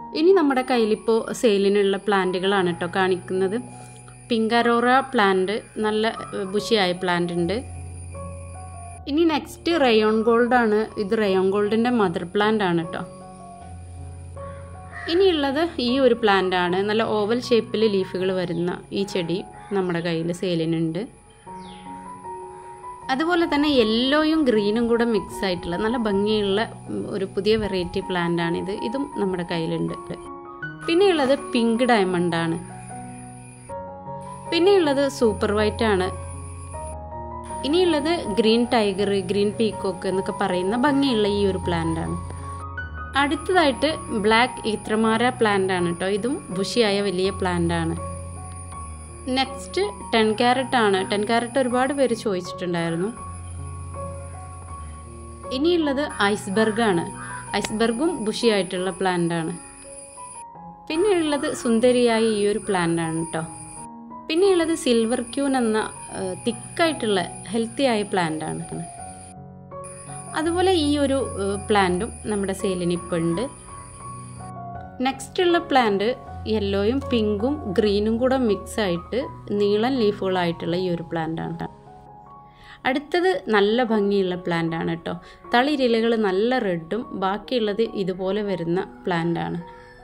ഇനി നമ്മുടെ കയ്യിലിപ്പോൾ സെയിലിനുള്ള പ്ലാന്റുകളാണ് കേട്ടോ കാണിക്കുന്നത്. പിങ്ക് അറോറ പ്ലാന്റ്, നല്ല ബുഷിയായ പ്ലാന്റ് ഉണ്ട്. ഇനി നെക്സ്റ്റ് റയോൺ ഗോൾഡ് ആണ്. ഇത് റയോൺ ഗോൾഡിൻ്റെ മദർ പ്ലാന്റ് ആണ് കേട്ടോ. ഇനിയുള്ളത് ഈ ഒരു പ്ലാന്റ് ആണ്. നല്ല ഓവൽ ഷേപ്പിൽ ലീഫുകൾ വരുന്ന ഈ ചെടി നമ്മുടെ കയ്യിൽ സെയിലിനുണ്ട്. അതുപോലെ തന്നെ യെല്ലോയും ഗ്രീനും കൂടെ മിക്സ് ആയിട്ടുള്ള നല്ല ഭംഗിയുള്ള ഒരു പുതിയ വെറൈറ്റി പ്ലാന്റ് ആണിത്. ഇതും നമ്മുടെ കയ്യിലുണ്ട്. പിന്നെയുള്ളത് പിങ്ക് ഡയമണ്ട് ആണ്. പിന്നെയുള്ളത് സൂപ്പർ വൈറ്റ് ആണ്. ഇനിയുള്ളത് ഗ്രീൻ ടൈഗർ, ഗ്രീൻ പീക്കോക്ക് എന്നൊക്കെ പറയുന്ന ഭംഗിയുള്ള ഈ ഒരു പ്ലാന്റ് ആണ്. അടുത്തതായിട്ട് ബ്ലാക്ക് ഈത്രമാര പ്ലാന്റ് ആണ് കേട്ടോ. ഇതും ബുഷിയായ വലിയ പ്ലാന്റ് ആണ്. നെക്സ്റ്റ് 10 ക്യാരറ്റ് ആണ്. 10 ക്യാരറ്റ് ഒരുപാട് പേര് ചോദിച്ചിട്ടുണ്ടായിരുന്നു. ഇനിയുള്ളത് ഐസ്ബർഗ് ആണ്. ഐസ്ബർഗും ബുഷിയായിട്ടുള്ള പ്ലാന്റ് ആണ്. പിന്നെയുള്ളത് സുന്ദരിയായ ഈ ഒരു പ്ലാന്റ് ആണ് കേട്ടോ. പിന്നെയുള്ളത് സിൽവർ ക്യൂൻ എന്ന തിക്കായിട്ടുള്ള ഹെൽത്തി ആയ പ്ലാന്റ് ആണ്. അതുപോലെ ഈ ഒരു പ്ലാന്റും നമ്മുടെ സെയിലിന് ഇപ്പോൾ ഉണ്ട്. നെക്സ്റ്റ് ഉള്ള പ്ലാന്റ് യെല്ലോയും പിങ്കും ഗ്രീനും കൂടെ മിക്സ് ആയിട്ട് നീളൻ ലീഫുകളായിട്ടുള്ള ഈ ഒരു പ്ലാന്റ് ആണ്. അടുത്തത് നല്ല ഭംഗിയുള്ള പ്ലാന്റ് ആണ് കേട്ടോ. തളിരിലകൾ നല്ല റെഡും ബാക്കിയുള്ളത് ഇതുപോലെ വരുന്ന പ്ലാന്റ് ആണ്.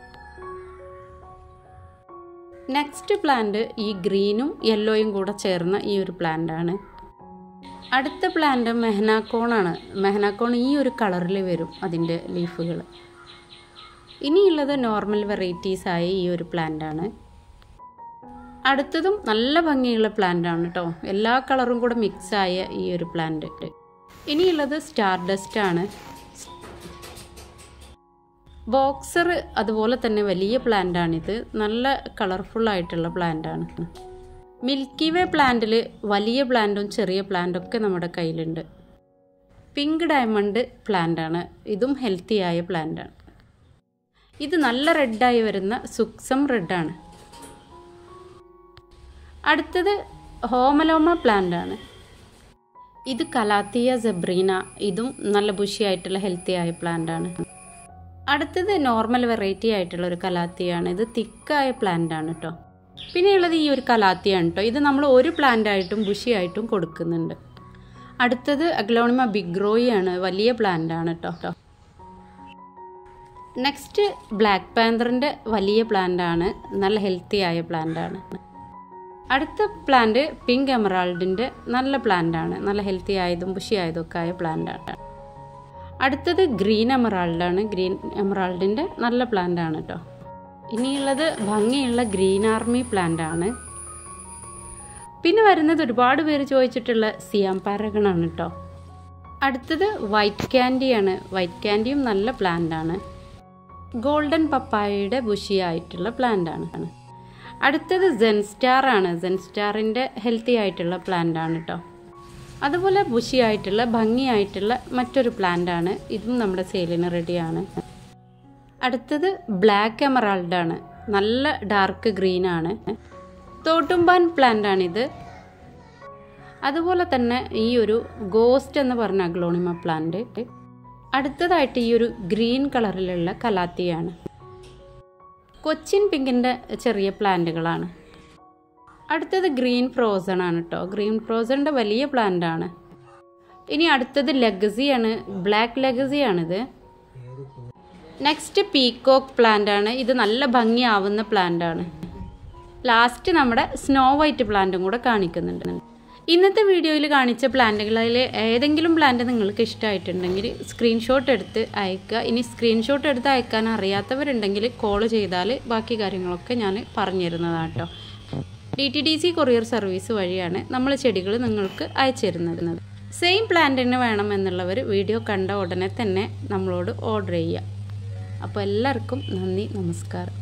നെക്സ്റ്റ് പ്ലാന്റ് ഈ ഗ്രീനും യെല്ലോയും കൂടെ ചേർന്ന ഈ ഒരു പ്ലാന്റ് ആണ്. അടുത്ത പ്ലാന്റ് മെഹനാക്കോൺ ആണ്. മെഹനാക്കോൺ ഈ ഒരു കളറിൽ വരും അതിൻ്റെ ലീഫുകൾ. ഇനിയുള്ളത് നോർമൽ വെറൈറ്റീസ് ആയ ഈ ഒരു പ്ലാന്റ് ആണ്. അടുത്തതും നല്ല ഭംഗിയുള്ള പ്ലാന്റ് ആണ് കേട്ടോ. എല്ലാ കളറും കൂടെ മിക്സ് ആയ ഈ ഒരു പ്ലാന്റ്. ഇനിയുള്ളത് സ്റ്റാർ ഡസ്റ്റ് ആണ്. ബോക്സർ അതുപോലെ തന്നെ വലിയ പ്ലാന്റ് ആണിത്. നല്ല കളർഫുൾ ആയിട്ടുള്ള പ്ലാന്റ് ആണ്. മിൽക്കി വേ പ്ലാന്റിൽ വലിയ പ്ലാന്റും ചെറിയ പ്ലാന്റും ഒക്കെ നമ്മുടെ കയ്യിലുണ്ട്. പിങ്ക് ഡയമണ്ട് പ്ലാന്റ് ആണ്. ഇതും ഹെൽത്തി ആയ പ്ലാന്റ് ആണ്. ഇത് നല്ല റെഡായി വരുന്ന സുക്സം റെഡാണ്. അടുത്തത് ഹോമലോമ പ്ലാന്റ് ആണ്. ഇത് കലാത്തിയ സെബ്രീന. ഇതും നല്ല ബുഷിയായിട്ടുള്ള ഹെൽത്തി ആയ പ്ലാന്റ് ആണ്. അടുത്തത് നോർമൽ വെറൈറ്റി ആയിട്ടുള്ള ഒരു കലാത്തിയാണ്. ഇത് തിക്കായ പ്ലാന്റ് ആണ് കേട്ടോ. പിന്നെയുള്ളത് ഈ ഒരു കലാത്തിയാണ് കേട്ടോ. ഇത് നമ്മൾ ഒരു പ്ലാന്റ് ആയിട്ടും ബുഷിയായിട്ടും കൊടുക്കുന്നുണ്ട്. അടുത്തത് അഗ്ലോണിമ ബിഗ്രോയി ആണ്. വലിയ പ്ലാന്റ് ആണ് കേട്ടോ. നെക്സ്റ്റ് ബ്ലാക്ക് പാന്തറിൻ്റെ വലിയ പ്ലാന്റ് ആണ്. നല്ല ഹെൽത്തി ആയ പ്ലാന്റ് ആണ്. അടുത്ത പ്ലാന്റ് പിങ്ക് എമറാൾഡിൻ്റെ നല്ല പ്ലാന്റ് ആണ്. നല്ല ഹെൽത്തി ആയതും ബുഷി ആയതും ഒക്കെ ആയ പ്ലാന്റ് ആണ്. അടുത്തത് ഗ്രീൻ എമറാൾഡ് ആണ്. ഗ്രീൻ എമറാൾഡിൻ്റെ നല്ല പ്ലാന്റ് ആണ് കേട്ടോ. ഇനിയുള്ളത് ഭംഗിയുള്ള ഗ്രീൻ ആർമി പ്ലാന്റ് ആണ്. പിന്നെ വരുന്നത് ഒരുപാട് പേര് ചോദിച്ചിട്ടുള്ള സിയാം പാരഗൺ ആണ് കേട്ടോ. അടുത്തത് വൈറ്റ് ക്യാൻഡി ആണ്. വൈറ്റ് ക്യാൻഡിയും നല്ല പ്ലാന്റ് ആണ്. ഗോൾഡൻ പപ്പായയുടെ ബുഷിയായിട്ടുള്ള പ്ലാന്റ് ആണ്. അടുത്തത് സെൻസ്റ്റാർ ആണ്. സെൻസ്റ്റാറിൻ്റെ ഹെൽത്തി ആയിട്ടുള്ള പ്ലാന്റ് ആണ് കേട്ടോ. അതുപോലെ ബുഷിയായിട്ടുള്ള ഭംഗിയായിട്ടുള്ള മറ്റൊരു പ്ലാന്റ് ആണ്. ഇതും നമ്മുടെ സെയിലിന് റെഡിയാണ്. അടുത്തത് ബ്ലാക്ക് എമറാൾഡ് ആണ്. നല്ല ഡാർക്ക് ഗ്രീൻ ആണ്. തോട്ടുംബാൻ പ്ലാന്റ് ആണിത്. അതുപോലെ തന്നെ ഈ ഒരു ഗോസ്റ്റ് എന്ന് പറഞ്ഞ അഗ്ലോണിമ പ്ലാന്റ്. അടുത്തതായിട്ട് ഈ ഒരു ഗ്രീൻ കളറിലുള്ള കലാത്തിയാണ്. കൊച്ചിൻ പിങ്കിൻ്റെ ചെറിയ പ്ലാന്റുകളാണ്. അടുത്തത് ഗ്രീൻ ഫ്രോസൺ ആണ് കേട്ടോ. ഗ്രീൻ ഫ്രോസണിൻ്റെ വലിയ പ്ലാന്റ് ആണ്. ഇനി അടുത്തത് ലെഗസി ആണ്. ബ്ലാക്ക് ലെഗസി ആണിത്. നെക്സ്റ്റ് പീക്കോക്ക് പ്ലാന്റ് ആണ്. ഇത് നല്ല ഭംഗിയാവുന്ന പ്ലാന്റ് ആണ്. ലാസ്റ്റ് നമ്മുടെ സ്നോ വൈറ്റ് പ്ലാന്റും കൂടെ കാണിക്കുന്നുണ്ട്. ഇന്നത്തെ വീഡിയോയിൽ കാണിച്ച പ്ലാന്റുകളിൽ ഏതെങ്കിലും പ്ലാന്റ് നിങ്ങൾക്ക് ഇഷ്ടമായിട്ടുണ്ടെങ്കിൽ സ്ക്രീൻഷോട്ട് എടുത്ത് അയക്കുക. ഇനി സ്ക്രീൻഷോട്ട് എടുത്ത് അയക്കാൻ അറിയാത്തവരുണ്ടെങ്കിൽ കോൾ ചെയ്താൽ ബാക്കി കാര്യങ്ങളൊക്കെ ഞാൻ പറഞ്ഞു തരുന്നതാണ് കേട്ടോ. DTDC കൊറിയർ സർവീസ് വഴിയാണ് നമ്മൾ ചെടികൾ നിങ്ങൾക്ക് അയച്ചു തരുന്നത്. സെയിം പ്ലാന്റ് തന്നെ വേണമെന്നുള്ളവർ വീഡിയോ കണ്ട ഉടനെ തന്നെ നമ്മളോട് ഓർഡർ ചെയ്യുക. അപ്പോൾ എല്ലാവർക്കും നന്ദി, നമസ്കാരം.